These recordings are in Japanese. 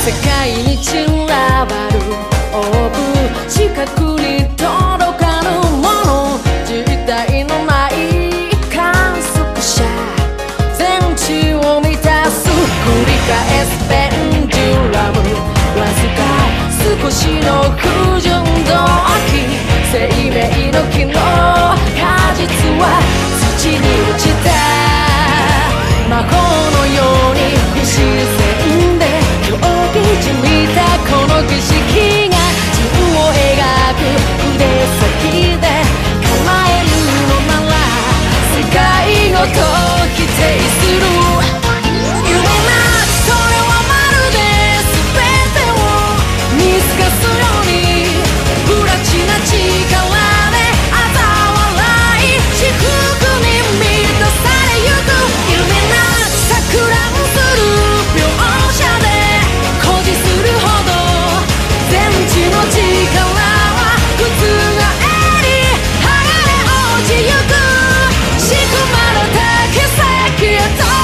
世界に散らばるオーブ近くに届かぬもの実体のない観測者全地を満たす繰り返すペンデュラムわずか少しの不純動機生命の木の果実は土に落ちた魔法のように不自然で狂気じみたこの儀式が陣を描く筆先で構えるのなら世界ごと規定する夢なそれはまるで全てを見透かすように不埒な力で嘲笑い至福に満たされゆく夢な錯乱する描写で誇示するほど全知の力は覆り剥がれ落ちゆく仕組まれた奇跡へと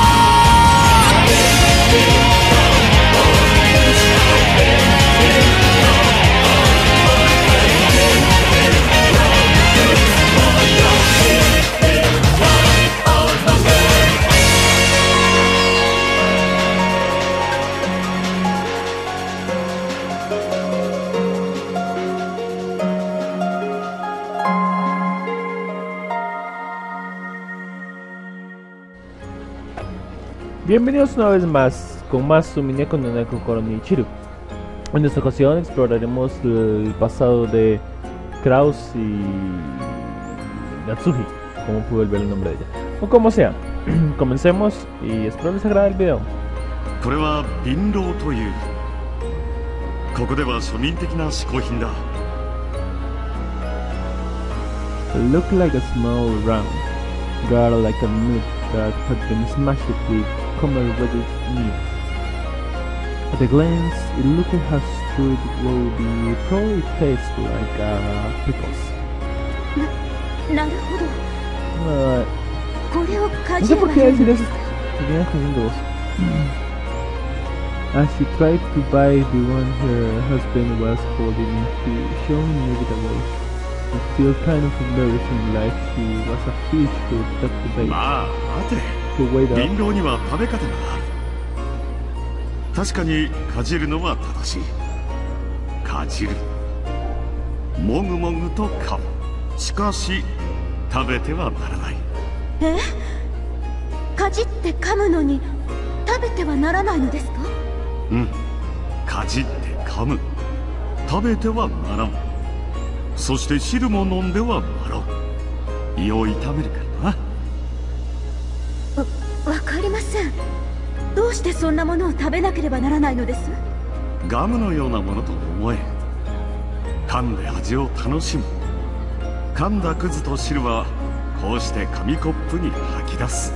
Bienvenidos una vez más con más Sumineko no Neko Koronichiru. En esta ocasión exploraremos el pasado de Kraus y Natsuhi, como pude ver el nombre de ella. O como sea, comencemos y espero les agrade el video. これは貧乏というここでは庶民的な嗜好品だ Look like a small round girl like a nut that had been smashed with commemorated meat. At a glance, it looked as though it would probably taste like pickles. なるほど。 これをか No じ sé れ por ば qué いい decir の eso. Tenía cogiendo voz. As she tried to buy the one her husband was holding, she showed inevitable. It feels kind of embarrassing, like she was a fish who took the bait. まあ待て To wait up. 貧乏には食べ方がある確かにかじるのは正しいかじるもぐもぐと噛むしかし食べてはならないえ？かじって噛むのに食べてはならないのですか？ うんかじって噛む食べてはならんそして汁も飲んではならん胃を痛めるからなわかりません。どうしてそんなものを食べなければならないのです？ ガムのようなものと思え噛んで味を楽しむ噛んだくずと汁はこうして紙コップに吐き出す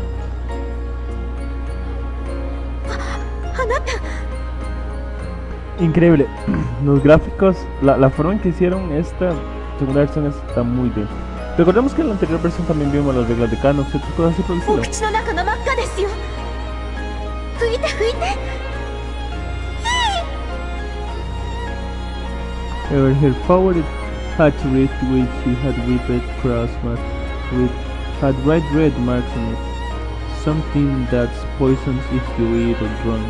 あなた Increíble. Los gráficos, la forma en que hicieron esta segunda versión está muy bien. Recordemos que en la anterior versión también vimos las reglas de Canon, ciertas cosas así por el お estilo. 口の中が真っ赤ですよ。拭いて拭いて。 Her favorite hatchery, which she had whipped crossmat with, had bright red marks on it. Something that's poisonous if you eat or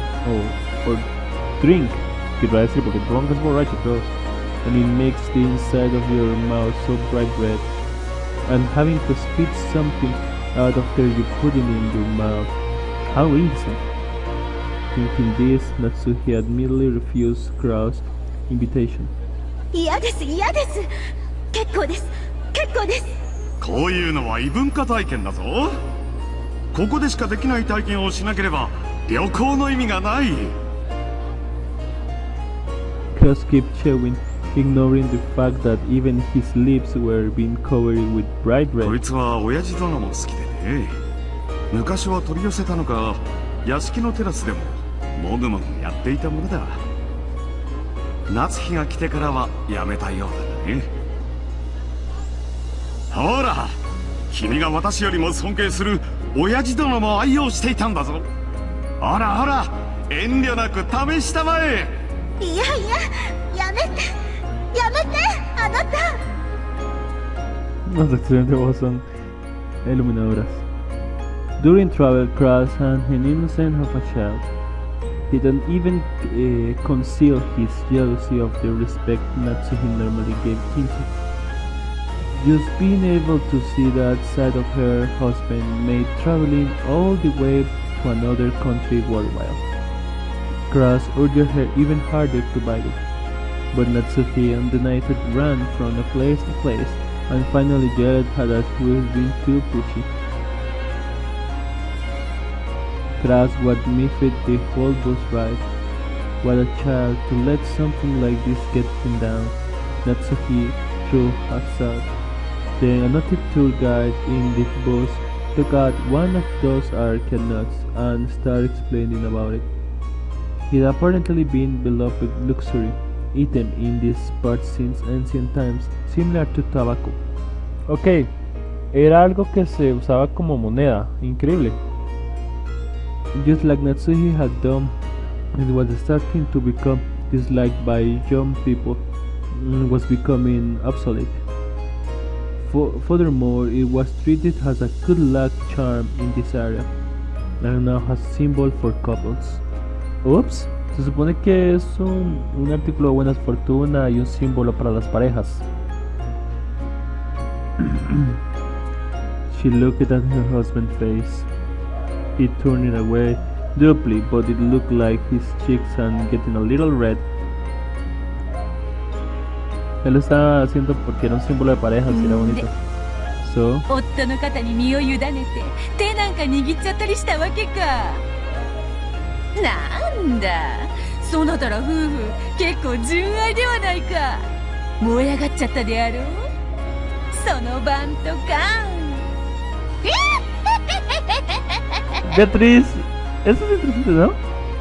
drink. Quiero decir, porque drunk es borracho, creo. And it makes the inside of your mouth so bright red. And having to spit something out after you put it in your mouth. How easy. Thinking this, Natsuhi immediately refused Kraus' invitation. 嫌です嫌です。結構です結構です。 こういうのは異文化体験だぞここでしかできない体験をしなければ旅行の意味がない Kraus kept chewing, ignoring the fact that even his lips were being covered with bright こ red. いつは親父殿も好きでね昔は取り寄せたのか屋敷のテラスでももぐもぐやっていたものだ夏日が来てからはやめたようだねほら君が私よりも尊敬する親父殿も愛用していたんだぞほらほら、遠慮なく試したまえ。 いやいや、やめてやめて、あなた。 Las acciones de voz son iluminadoras. During travel, Crash had an innocent of a child. He don't even conceal his jealousy of the respect Natsuhi normally gave Kinso. Just being able to see that side of her husband made traveling all the way to another country worthwhile. Crash urged her even harder to bite it, but Natsuhi undeniably ran from place to place and finally yelled at her who was being too pushy. Crash was miffed the whole bus ride. What a child to let something like this get him down. Natsuhi threw herself. Then another tour guide in the bus took out one of those arcade nuts and started explaining about it. It had apparently been beloved luxury item in this part since ancient times, similar to tobacco. Ok, era algo que se usaba como moneda, increíble. Just like Natsuhi had done, it was starting to become disliked by young people and was becoming obsolete. Furthermore, it was treated as a good luck charm in this area, and now has symbol for couples. Oops, se supone que es un artículo de buena fortuna y un símbolo para las parejas. She looked at her husband's face. He turned it away doubly, but it looked like his cheeks and getting a little red. Él lo estaba haciendo porque era un símbolo de parejas y era bonito. So, 夫の肩に身を委ねて手なんか握っちゃったりしたわけか。なんだ、そなたら夫婦結構純愛ではないか。燃え上がっちゃったであろう。その晩とか。 Beatriz, eso es interesante, ¿no?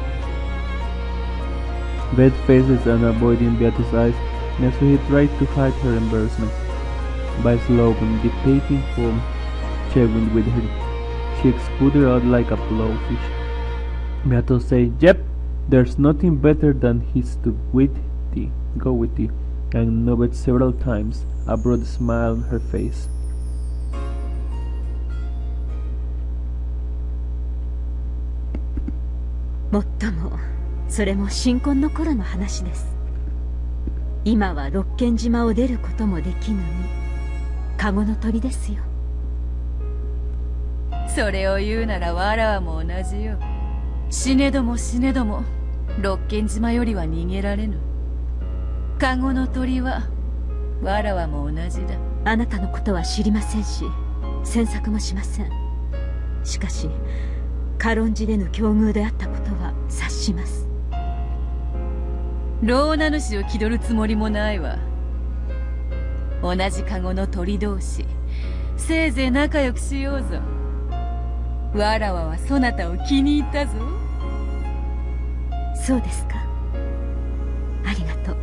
Red faces and avoiding Beatrice's eyes, Natsuhi tried to hide her embarrassment by slowly dissipating foam, chewing with her cheeks puttered out like a blowfish. Beatrice said, "Yep, there's nothing better than his to go with thee," and nodded several times, a broad smile on her face. もっともそれも新婚の頃の話です。今は六軒島を出ることもできぬにカゴの鳥ですよ。 それを言うならわらわも同じよ。死ねども死ねども六軒島よりは逃げられぬ。カゴの鳥はわらわも同じだ。 あなたのことは知りませんし詮索もしません。しかし軽んじれぬ境遇であったことは察します。 老名主を気取るつもりもないわ。同じカゴの鳥同士せいぜい仲良くしようぞ。わらわはそなたを気に入ったぞ。 そうですか。ありがとう。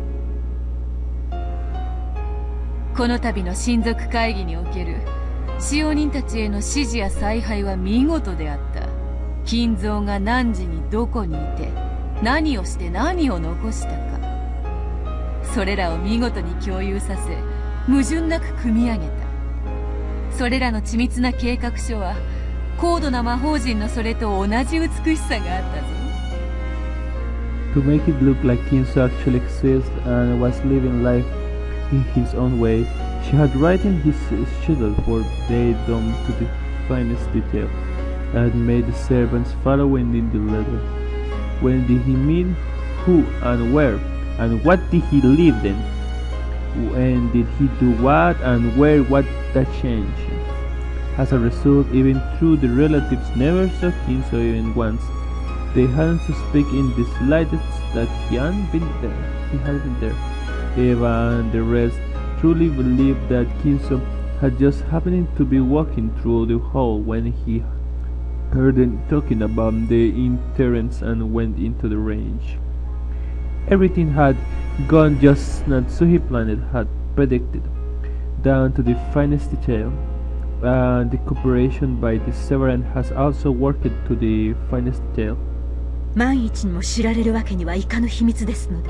この度の親族会議における使用人たちへの指示や采配は見事であった。金蔵が何時にどこにいて何をして何を残したか、それらを見事に共有させ矛盾なく組み上げた。それらの緻密な計画書は高度な魔法陣のそれと同じ美しさがあったぞ。 To make it look like Kinso actually exists and was living life in his own way, she had written his schedule for day down to the finest detail, and made the servants following in the letter. When did he meet? Who and where? And what did he live then? When did he do what and where? What that change? As a result, even though the relatives never saw Kinso even once, they hadn't suspected in the slightest that he hadn't been there. Eva and the rest truly believed that Kinso had just happened to be walking through the hall when he heard them talking about the interns and went into the range. Everything had gone just as Natsuhi planned had predicted, down to the finest detail. The cooperation by the Severan has also worked to the finest detail. 万一にも知られるわけにはいかぬ秘密ですので、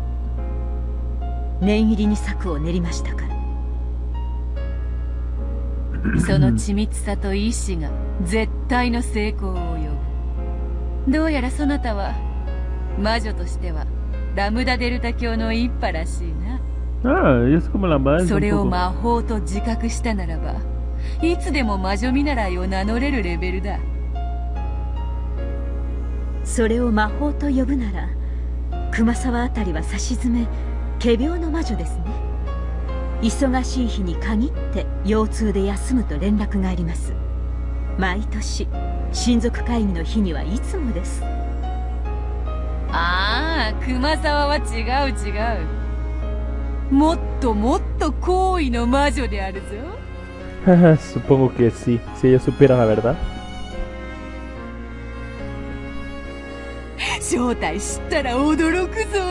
念入りに策を練りましたから。 その緻密さと意志が絶対の成功を呼ぶ。どうやらそなたは魔女としてはラムダデルタ教の一派らしいな。 Es como la madre. それを魔法と自覚したならば、いつでも魔女見習いを名乗れるレベルだ。 それを魔法と呼ぶなら、熊沢あたりはさしずめ仮病の魔女ですね。忙しい日に限って腰痛で休むと連絡があります。毎年親族会議の日にはいつもです。 ああ、熊沢は違う違う。もっともっと高位の魔女であるぞ。 Supongo que sí, si ella supiera la verdad. 正体知ったら驚くぞ。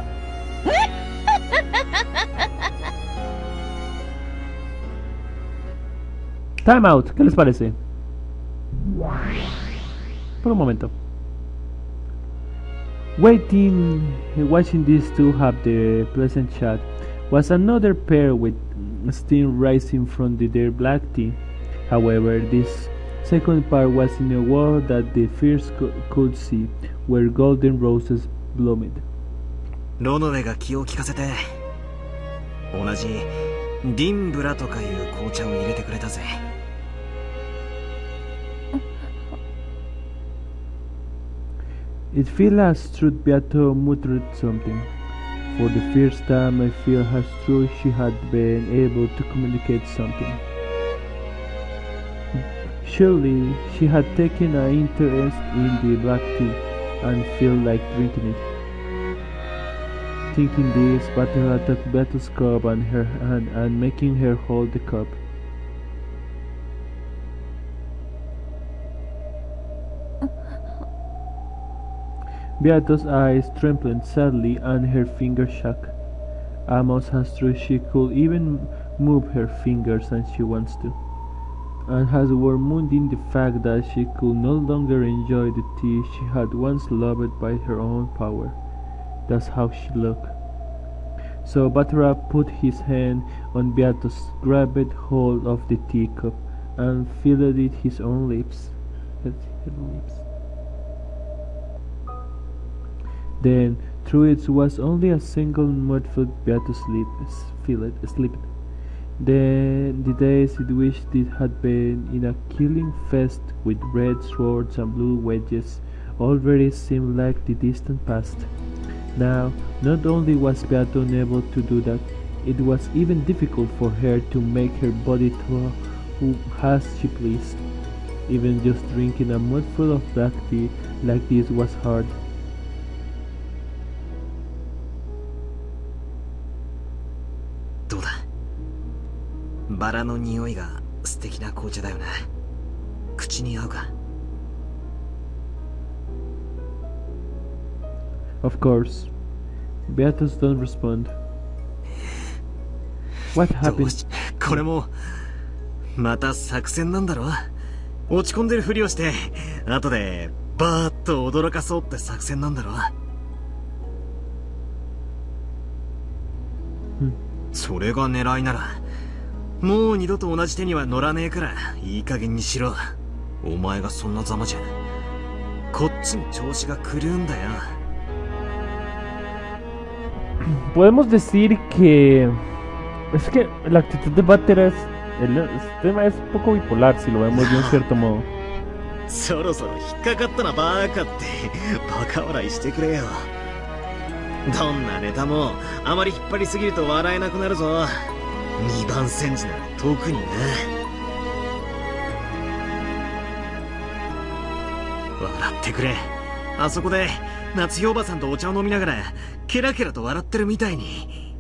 Time out, ¿qué les parece? Por un momento. Watching these two have the pleasant chat was another pair with steam rising from their black tea. However, this second part was in a world that the first could see, where golden roses bloomed. ロノウェが気を利かせて、同じディンブラとかいう紅茶を入れてくれたぜ。 It feels as truth Beato muttered something. For the first time I feel as true she had been able to communicate something. Surely she had taken an interest in the black tea and felt like drinking it. Thinking this, Batara took Beato's cup in her hand and making her hold the cup. Beato's eyes trembled sadly and her fingers shook. Almost as true she could even move her fingers as she wants to, and has wormwounding the fact that she could no longer enjoy the tea she had once loved by her own power. That's how she looked. So Batara put his hand on Beato's, grabbed hold of the teacup, and filled it his own lips. Then, through it was only a single mouthful Beato slept. Then the days in which it had been in a killing fest with red swords and blue wedges already seemed like the distant past. Now, not only was Beato unable to do that, it was even difficult for her to make her body throw as she pleased. Even just drinking a mouthful of black tea like this was hard. どうだ、バラの匂いが素敵な紅茶だよな。口に合うか。 Of course. Beatus don't respond. What happened? これもまた作戦なんだろ。落ち込んでるふりをして後でバーッと驚かそうって作戦なんだろ。それが狙いならもう二度と同じ手には乗らねえからいい加減にしろ。お前がそんなざまじゃこっちも調子が狂うんだよ。 Podemos decir que es que la actitud de Batera es el tema es un poco bipolar si lo vemos de un cierto modo. そろそろ引っかかったなバーカってバカ笑いしてくれよ。どんなネタもあまり引っ張りすぎると笑えなくなるぞ。二番煎じなら特にな。笑ってくれ。あそこで夏日おばさんとお茶を飲みながらケラケラと笑ってるみたいに。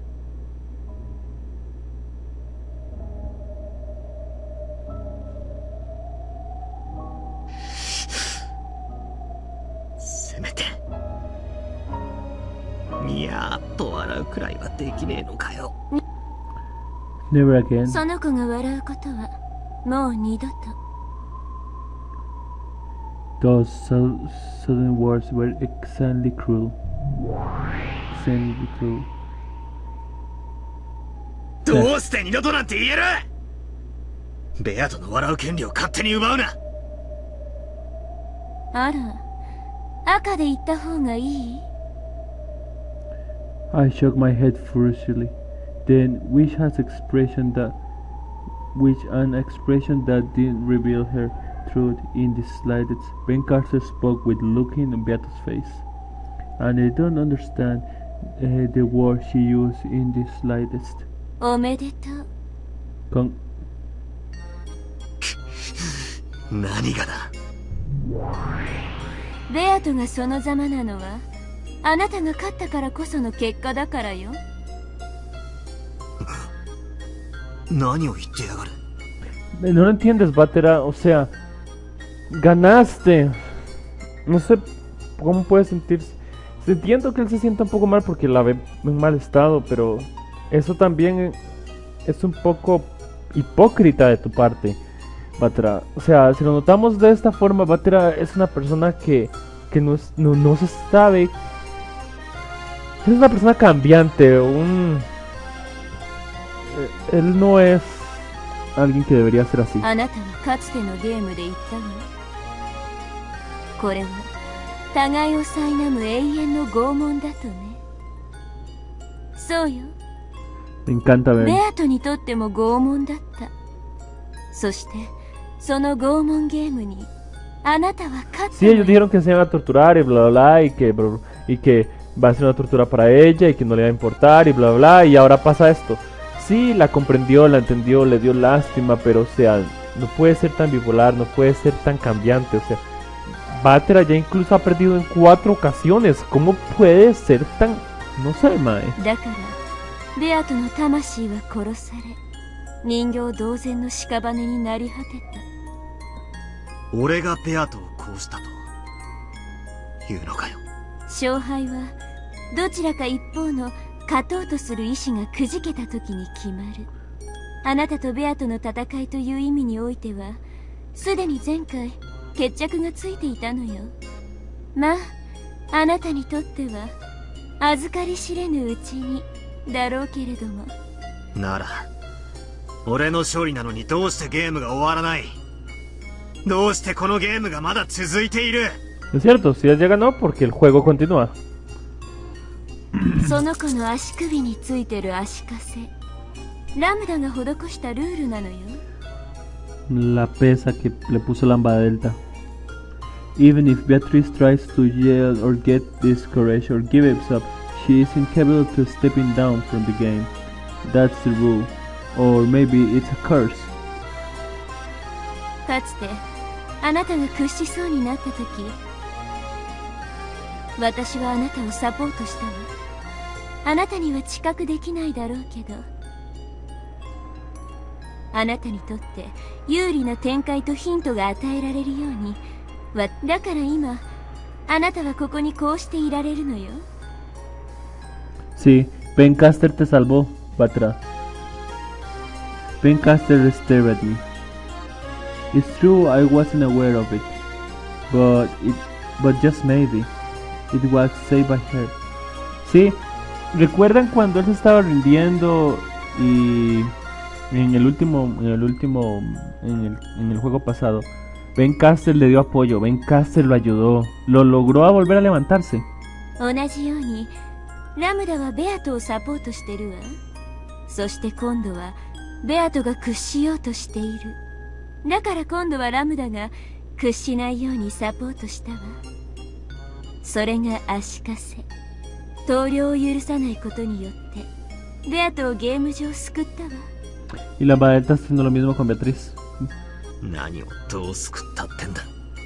せめてにやっと笑うくらいはできねえのかよ。 Never again. その子が笑うことはもう二度と。 Those sudden words were exactly cruel. Exactly cruel. どうして二度となんて言える？ベアトの笑う権利を勝手に奪うな。 あら、赤で言った方がいい？ I shook my head furiously. Then, which an expression that didn't reveal her truth in the slightest. Ben Carter spoke with looking in Beato's face, and I don't understand the word she used in the slightest. おめでとう。 何がだ？ ベアトがそのざまなのはあなたが勝ったからこその結果だからよ。 何を言ってやがる。 No lo entiendes, Vatera. O sea, ganaste. No sé cómo puede sentirse. Entiendo que él se sienta un poco mal porque la ve en mal estado, pero eso también es un poco hipócrita de tu parte, Vatera. O sea, si lo notamos de esta forma, Vatera es una persona que no se sabe. Es una persona cambiante. Él no es alguien que debería ser así. あなたはかつてのゲームで言ったわ。これは互いを苛む永遠の拷問だとね。そうよ。 Me encanta ver. ベアトにとっても拷問だった。そしてその拷問ゲームにあなたは勝った。 Sí, ellos dijeron que se iban a torturar y bla bla bla y que va a ser una tortura para ella y que no le va a importar y bla bla, y ahora pasa esto. Sí, la comprendió, la entendió, le dio lástima, pero o sea, no puede ser tan bipolar, no puede ser tan cambiante, o sea, Vatera ya incluso ha perdido en 4 ocasiones. ¿Cómo puede ser tan...? No sé, mae. だからベアトの魂は殺され人形同然の屍になり果てた。 俺がベアトを殺したというのかよ。 勝敗はどちらか一方の勝とうとする意志がくじけた時に決まる。あなたとベアとの戦いという意味においてはすでに前回決着がついていたのよ。まああなたにとっては預かり知れぬうちにだろうけれども。 なら俺の勝利なのにどうしてゲームが終わらない？どうしてこのゲームがまだ続いている？ Es cierto, si ella ganó porque el juego continúa. その子の足首についてる足かせラムダが施したルールなのよ。 La pesa que le puso Lambda Delta. Even if Beatrice tries to yell or get discouraged or give up, she is incapable to stepping down from the game. That's the rule. Or maybe it's a curse. かつてあなたが屈しそうになった時私はあなたをサポートしたわ。あなたには知覚できないだろうけどあなたにとって有利な展開とヒントが与えられるようにだから今あなたはここにこうしていられるのよ。 Sí, Pencaster te salvó, Vatera. Pencaster stared at me. It's true, I wasn't aware of it, but just maybe it was saved by her. Sí, ¿recuerdan cuando él se estaba rindiendo y en el juego pasado, Pencaster le dio apoyo, Pencaster lo ayudó, lo logró a volver a levantarse? 同じようにラムダはベアトをサポートしてるわ。そして今度はベアトが屈しようとしている。だから今度はラムダが屈しないようにサポートしたわ。それが足かせ投了を許さないことによってベアトをゲーム上救ったわ。 Y la Lambda Delta haciendo lo mismo con Beatriz. 何をどう救ったってんだ。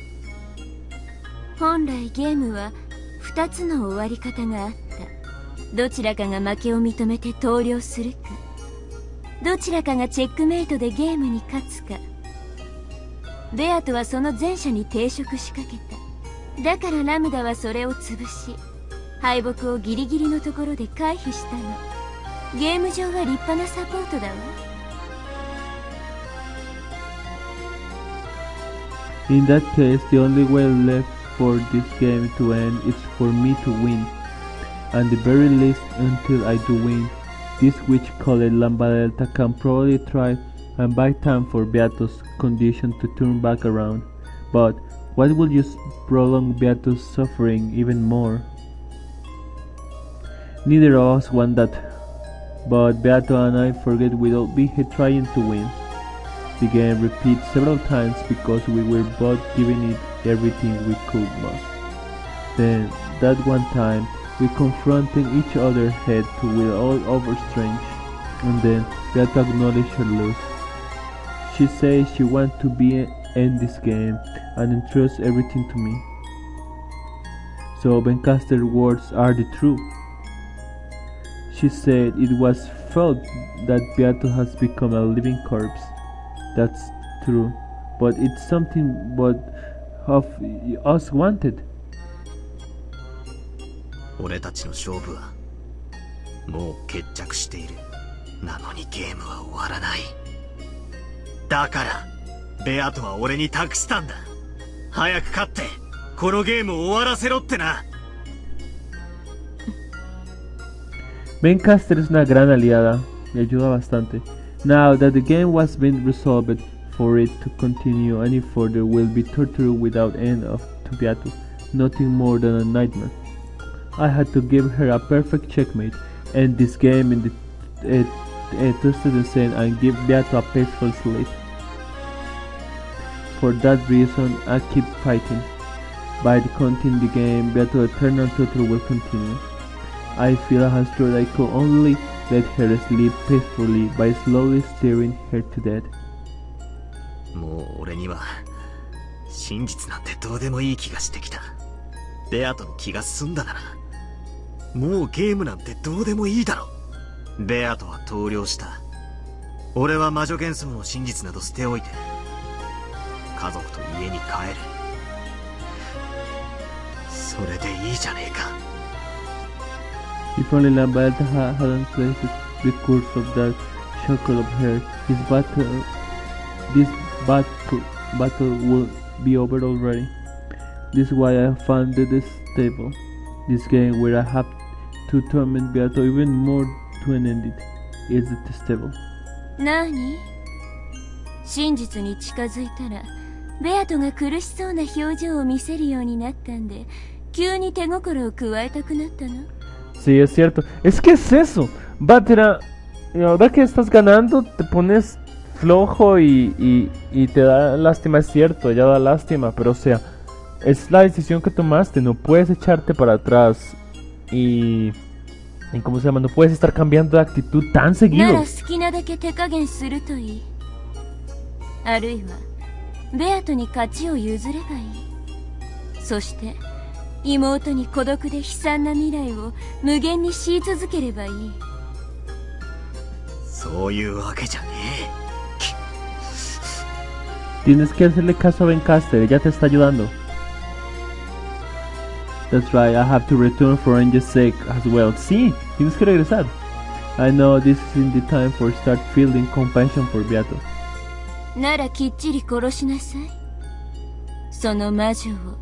本来ゲームは2つの終わり方があった。どちらかが負けを認めて投了するか、どちらかがチェックメイトでゲームに勝つか。ベアトはその前者に抵触しかけた。だからラムダはそれを潰し敗北をギリギリのところで回避したの。ゲーム上は立派なサポートだわ。 In that case, the only way left for this game to end is for me to win. And the very least until I do win. This witch called Lamba Delta can probably try and buy time for Beato's condition to turn back around. But what will just prolong Beato's suffering even more? Neither of us want that. But Beato and I forget we'll be trying to win. The game repeats several times because we were both giving it everything we could most. Then, that one time, we confronted each other head to wheel all over strange, and then Beato acknowledged her loss. She says she wants to be in this game and entrusts everything to me. So Bencaster's words are the truth. She said it was felt that Beato has become a living corpse. That's true, but it's something both of us wanted. 俺たちの勝負はもう決着している。なのにゲームは終わらない。だからベアトは俺に託したんだ。早く勝ってこのゲームを終わらせろってな。 Bencaster es una gran aliada, me ayuda bastante. Now that the game was being resolved, for it to continue any further will be torture without end to Beato, nothing more than a nightmare. I had to give her a perfect checkmate, end this game in the twisted descent and give Beato a peaceful sleep. For that reason, I keep fighting. By continuing the game, Beato's eternal torture will continue. I feel as though I could only let her sleep peacefully by slowly steering her to death. もう俺には真実なんてどうでもいい気がしてきた。ベアトの気が済んだならもうゲームなんてどうでもいいだろ。ベアトは投了した。俺は魔女幻想の真実など捨ておいて家族と家に帰る。それでいいじゃねえか。 If only Lamba Delta hadn't placed the curse of that shackle of her, this battle would be over already. This is why I founded this table, this game where I have to torment Beato even more to end it. Is detestable. 何？真実に近づいたら、ベアトが苦しそうな表情を見せるようになったんで、急に手心を加えたくなったの。 Sí, es cierto. Es que es eso. Batera, ahora que estás ganando, te pones flojo y te da lástima, es cierto, ya da lástima, pero o sea, es la decisión que tomaste, no puedes echarte para atrás y ¿cómo se llama? No puedes estar cambiando de actitud tan seguido. なら好きなだけ手加減するといい。あるいは、ベアトに勝ちを譲ればいい。そして、妹に孤独で悲惨な未来を無限に強い続ければいい。 そういうわけじゃねえ。Tienes que hacerle caso a Bencaster, ella te está ayudando. That's right, I have to return for Angel's sake as well. Sí, tienes que regresar. I know this isn't the time for start feeling compassion for Beato. ならきっちり殺しなさい。その魔女を。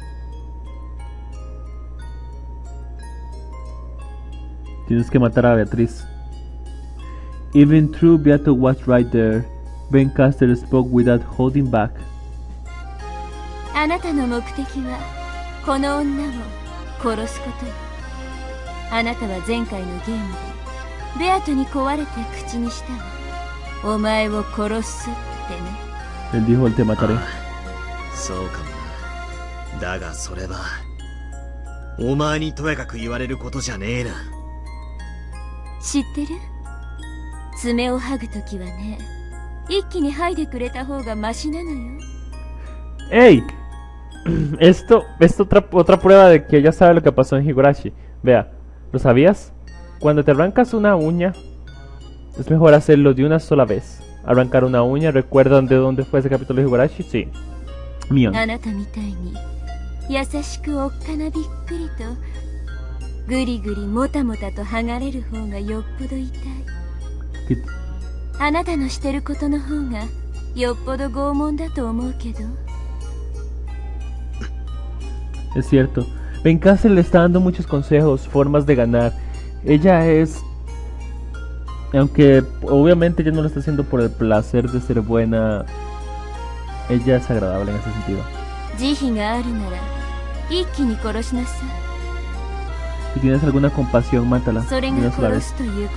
Tienes que matar a Beatriz. Even though Beato was right there, Bencaster spoke without holding back. あなたの目的はこの女を殺すことよ。あなたは前回のゲームでベアトに壊れて口にしたわ。お前を殺すってね。 Él dijo, te mataré. そうかもな。だがそれはお前にとやかく言われることじゃねえな。 知ってる？爪を剥ぐときはね、一気に剥いでくれた方がマシなのよ。 ¡Ey! Esto es otra prueba de que ella sabe lo que pasó en Higurashi. Vea, ¿lo sabías? Cuando te arrancas una uña, es mejor hacerlo de una sola vez. Arrancar una uña, ¿recuerdan de dónde fue ese capítulo de Higurashi? Sí. Mion. あなたみたいに優しくおっかなびっくりとぐりぐりもたもたと剥がれる方がよっぽど痛い。あなたのしてることの方がよっぽど拷問だと思うけど。 Es cierto. Bencastle le está dando muchos consejos, formas de ganar. Ella es... Aunque obviamente ella no lo está haciendo por el placer de ser buena, ella es agradable en ese sentido. Si tienes alguna compasión, mátala. De una sola vez.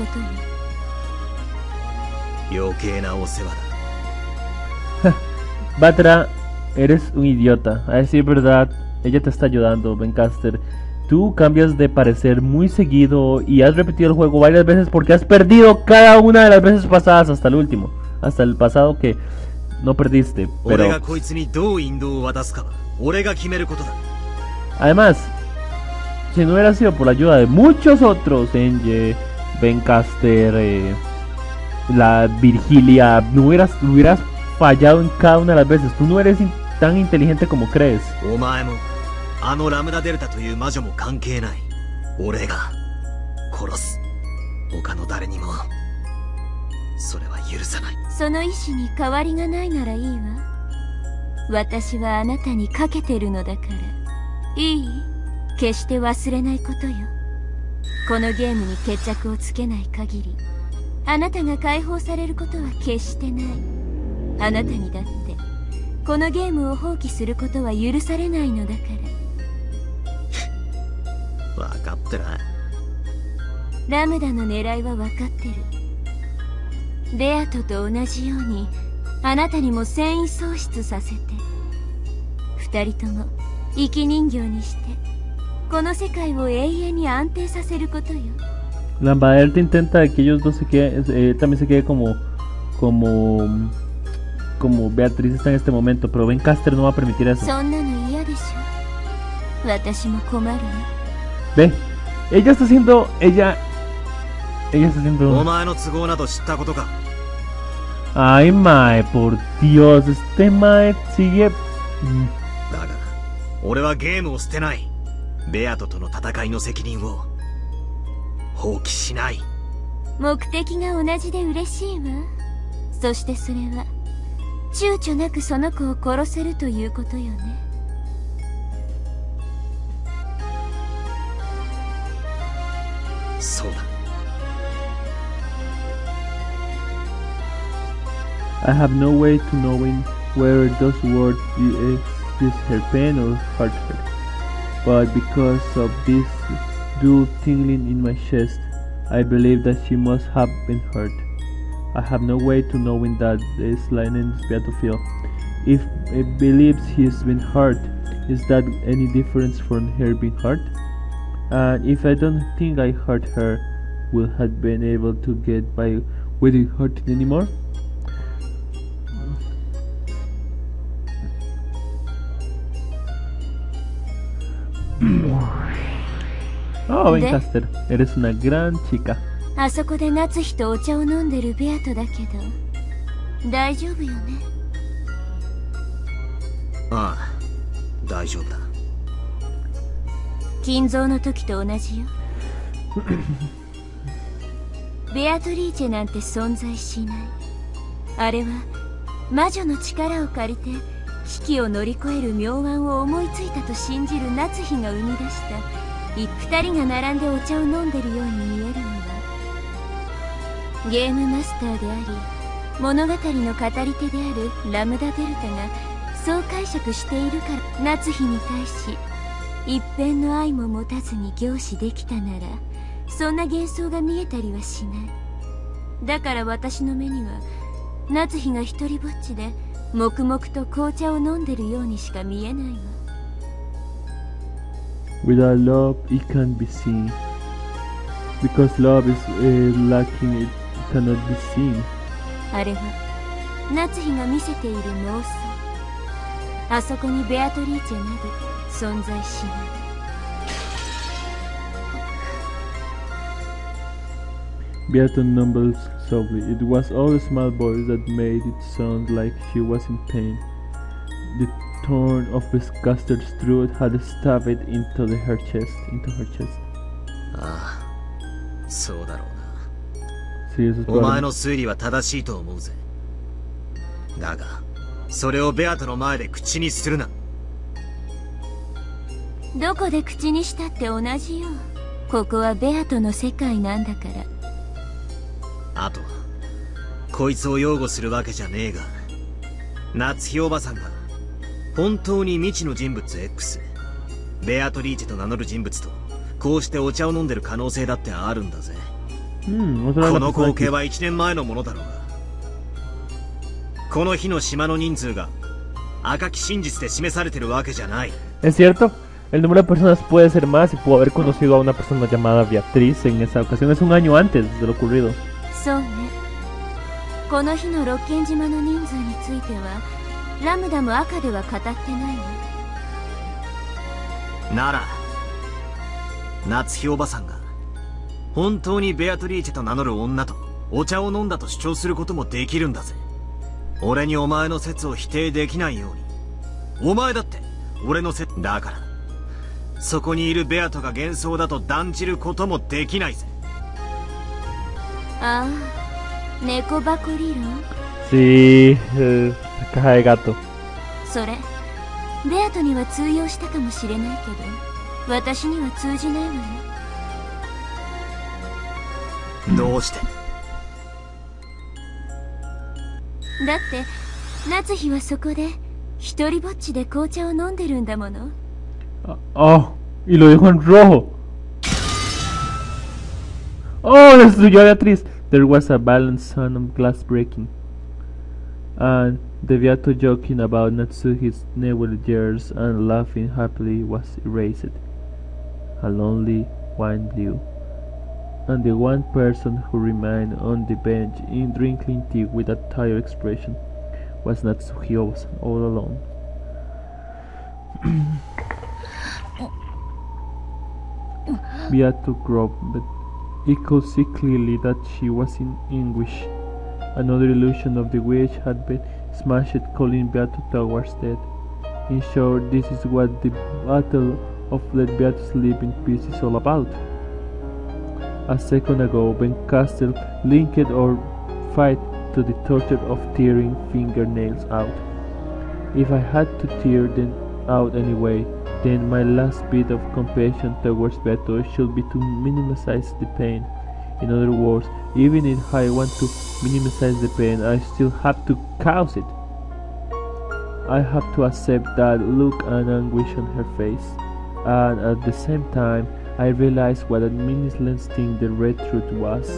Batra, eres un idiota. A decir verdad, ella te está ayudando, Bencaster. Tú cambias de parecer muy seguido y has repetido el juego varias veces porque has perdido cada una de las veces pasadas hasta el último. Hasta el pasado que no perdiste, pero... Además, si no hubiera sido por la ayuda de muchos otros, Enje, Bencaster, la Virgilia, no hubieras fallado en cada una de las veces. Tú no eres tan inteligente como crees. Lambader te intenta que ellos dos se queden, también se quede como Beatriz está en este momento, pero Bencaster no va a permitir eso. Ve, ella está haciendo... Ay, mae, por Dios, este mae sigue... I have no way to knowing whether those words is her pain or hurt her. But because of this dull tingling in my chest, I believe that she must have been hurt. I have no way to knowing that this line is battlefield. If it believes he's been hurt, is that any difference from her being hurt? And if I don't think I hurt her, will have been able to get by without hurting anymore? Oh, Bencaster, eres una gran chica. あそこで夏日とお茶を飲んでるベアトだけど大丈夫よね。 ああ、大丈夫だ。 金蔵の時と同じよ。ベアトリーチェなんて存在しない。あれは魔女の力を借りて危機を乗り越える妙案を思いついたと信じる夏日が生み出した二人が並んでお茶を飲んでるように見えるのはゲームマスターであり物語の語り手であるラムダ・デルタがそう解釈しているから夏日に対し一辺の愛も持たずに凝視できたならそんな幻想が見えたりはしない。だから私の目には夏日が一人ぼっちで黙々と紅茶を飲んでるようにしか見えないわ。 Without love, it can't be seen. Because love is lacking, it cannot be seen. あれは夏日が見せている妄想。あそこにベアトリーチェなど存在しない。 Beato mumbled softly. It was all the small voice that made it sound like she was in pain. The thorn of Bencaster's throat had stabbed it into her chest. Ah, そうだろうな。 Sí, eso es お前の推理は正しいと思うぜ。だが、それをベアトの前で口にするな。 どこで口にしたって同じよ。ここはベアトの世界なんだから。 あとはこいつを擁護するわけじゃねえが、夏日おばさんが本当に未知の人物 X ベアトリーチェと名乗る人物とこうしてお茶を飲んでる可能性だってあるんだぜ。この光景は1年前のものだろうが、この日の島の人数が赤き真実で示されてるわけじゃない。 Es cierto, el número de personas puede ser más y pudo haber conocido a una persona llamada Beatriz en esa ocasión. Es un año antes de lo ocurrido. そうね。この日のロッケン島の人数についてはラムダも赤では語ってないわ。 なら夏日おばさんが本当にベアトリーチェと名乗る女とお茶を飲んだと主張することもできるんだぜ。俺にお前の説を否定できないように。お前だって俺の説だから、そこにいるベアトが幻想だと断じることもできないぜ。 ああ、猫箱理論。 Sí, caja de gato. それベアトには通用したかもしれないけど、私には通じないわよ。 どうして？ だって夏日はそこで一人ぼっちで紅茶を飲んでるんだもの。 Oh, y lo dijo en rojo. Oh, destruyó a Beatriz. There was a violent sound of glass breaking, and the Beato joking about Natsuhi's navel years and laughing happily was erased. A lonely wind blew, and the one person who remained on the bench in drinking tea with a tired expression was Natsuhi Obasan, all alone. Beato groped, but he could see clearly that she was in anguish. Another illusion of the witch had been smashed, calling Beato towards death. In short, this is what the battle of Let Beato Sleep in Peace is all about. A second ago, Ben Castle linked our fight to the torture of tearing fingernails out. If I had to tear them out anyway, then my last bit of compassion towards Beato should be to minimize the pain. In other words, even if I want to minimize the pain, I still have to cause it. I have to accept that look and anguish on her face, and at the same time, I realized what a meaningless thing the red truth was.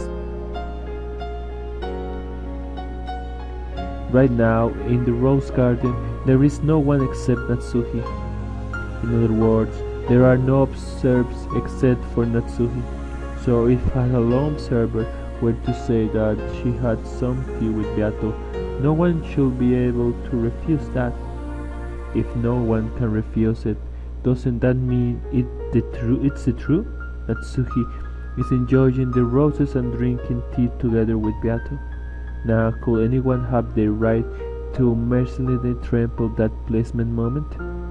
Right now, in the rose garden, there is no one except Natsuhi. In other words, there are no observers except for Natsuhi. So if a lone observer were to say that she had some tea with Beato, no one should be able to refuse that. If no one can refuse it, doesn't that mean it's the truth? Natsuhi is enjoying the roses and drinking tea together with Beato. Now, could anyone have the right to mercilessly trample that placement moment?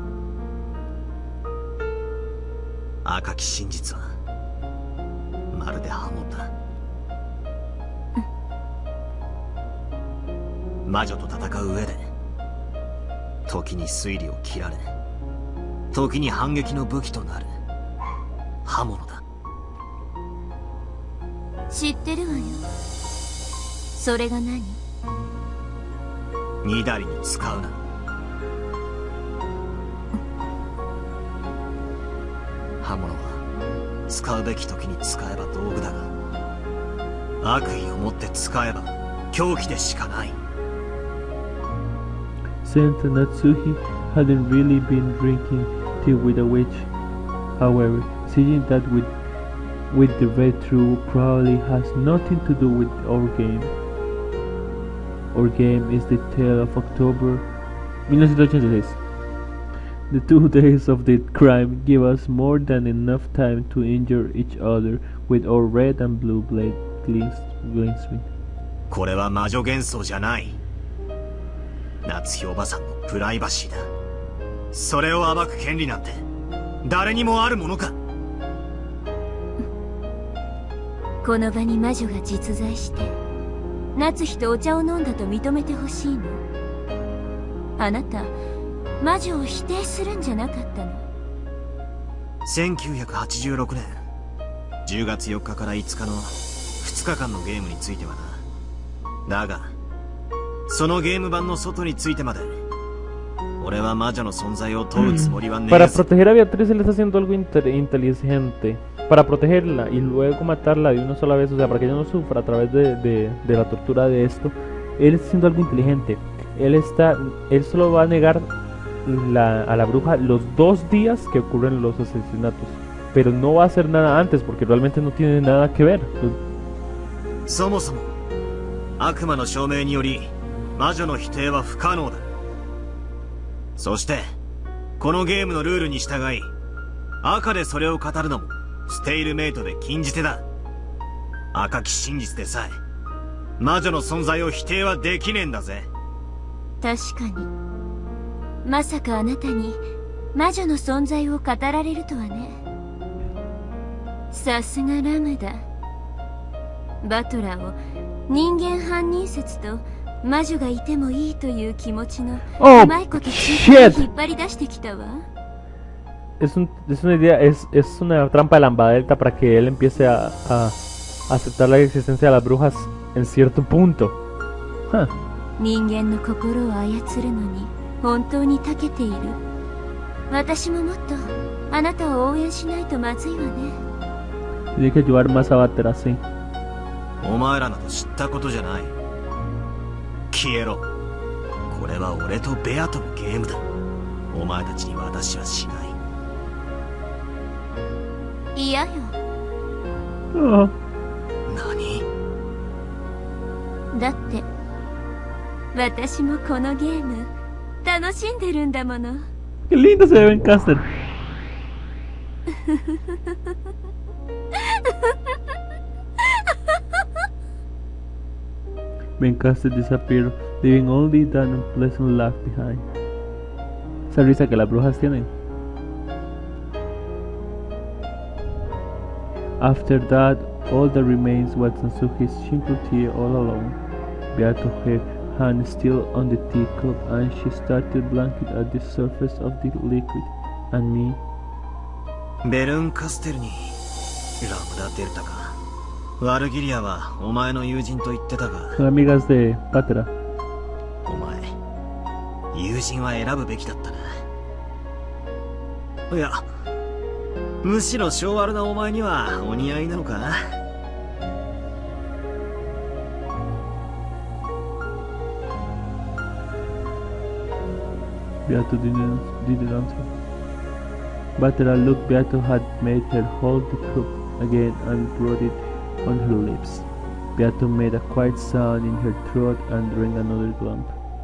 赤き真実はまるで刃物だ。魔女と戦う上で時に推理を切られ、時に反撃の武器となる刃物だ。 知ってるわよ。それが何？ ニダリに使うな。刃物は使うべき時に使えば道具だが、悪意を持って使えば凶器でしかない。 Since Natsuhi hadn't really been drinking tea with a witch, however, seeing that with the red truth probably has nothing to do with our game. Our game is the tale of October 1986. The 2 days of the crime give us more than enough time to injure each other with our red and blue blade glistening. これは魔女幻想じゃない。夏日おばさんのプライバシーだ。それを暴く権利なんて誰にもあるものか。 この場に魔女が実在して夏日とお茶を飲んだと認めてほしいの。あなた魔女を否定するんじゃなかったの。 1986年10月4日から5日の2日間のゲームについてはな。だがそのゲーム版の外についてまで俺は魔女の存在を問うつもりはねえ。 Para proteger a Beatriz él está haciendo algo inteligente. Para protegerla y luego matarla de una sola vez, o sea, para que ella no sufra a través de la tortura de esto, él está haciendo algo inteligente. Él solo va a negar a la bruja los 2 días que ocurren los asesinatos, pero no va a hacer nada antes porque realmente no tiene nada que ver. そもそも悪魔の証明により魔女の否定は不可能だ。そしてこのゲームのルールに従い赤でそれを語るのもステイルメイトで禁じ手だ。赤き真実でさえ魔女の存在を否定はできねえんだぜ。 確かに。まさかあなたに魔女の存在を語られるとはね。さすがラムだ。バトラーを人間犯人説と魔女がいてもいいという気持ちのうまいこと中間に引っ張り出してきたわ。 Es una idea, es una trampa de Lambda Delta para que él empiece a aceptar la existencia de las brujas en cierto punto. Huh. 人間の心を操るのに本当に長けている。私ももっとあなたを応援しないとまずいわね。 Tiene que ayudar más a Bater así. お前らなど知ったことじゃない。消えろ。これは俺とベアとのゲームだ。お前たちに私はしない。 嫌よ。 Oh. 何？ だって私もこのゲーム楽しんでるんだもの。 Qué lindo se ve Bencaster. Bencaster disappeared, leaving only that unpleasant laugh behind. Esa risa que las brujas tienen. After that, all that remains was Natsuhi's simple tea all alone. Beato, her hand still on the teacup, and she started blanket at the surface of the liquid, and me. ベルンカステルにラムダデルタか。ワルギリアはお前の友人と言ってたが。 Son amigas de Patra. お前、友人は選ぶべきだったな。いや、むしろ性悪なお前にはお似合いなのか。 Beato didn't answer. Batra looked. Beato had made her hold the cup again and brought it on her lips. Beato made a quiet sound in her throat and drank another glump.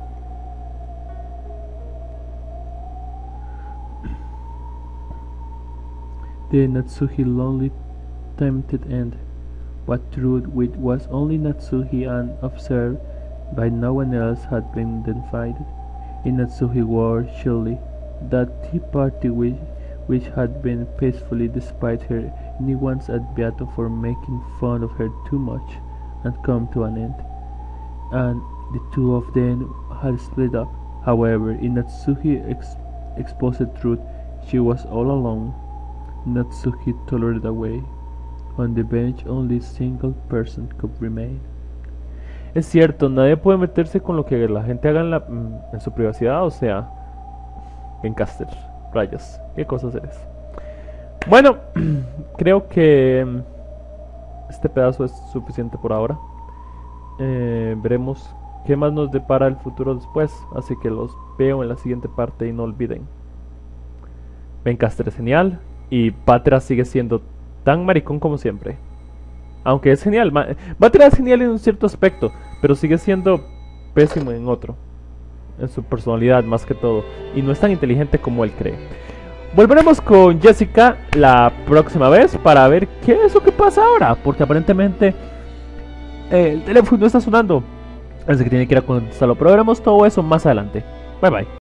The Natsuhi lonely tempted end. What truth which was only Natsuhi and observed by no one else had been identified. In Natsuhi world, surely, that tea party which had been peacefully despite her nuance at Beato for making fun of her too much, had come to an end, and the two of them had split up. However, in Natsuhi exposed truth, she was all alone. Natsuhi tolerated away. On the bench, only a single person could remain. Es cierto, nadie puede meterse con lo que la gente haga en su privacidad, o sea, Bencaster, rayos, qué cosas eres. Bueno, creo que este pedazo es suficiente por ahora. Veremos qué más nos depara el futuro después, así que los veo en la siguiente parte y no olviden. Bencaster es genial y Patra sigue siendo tan maricón como siempre. Aunque es genial, Batra es genial en un cierto aspecto, pero sigue siendo pésimo en otro. En su personalidad más que todo. Y no es tan inteligente como él cree. Volveremos con Jessica la próxima vez para ver qué es lo que pasa ahora. Porque aparentemente el teléfono no está sonando. Así que tiene que ir a contestarlo. Pero veremos todo eso más adelante. Bye bye.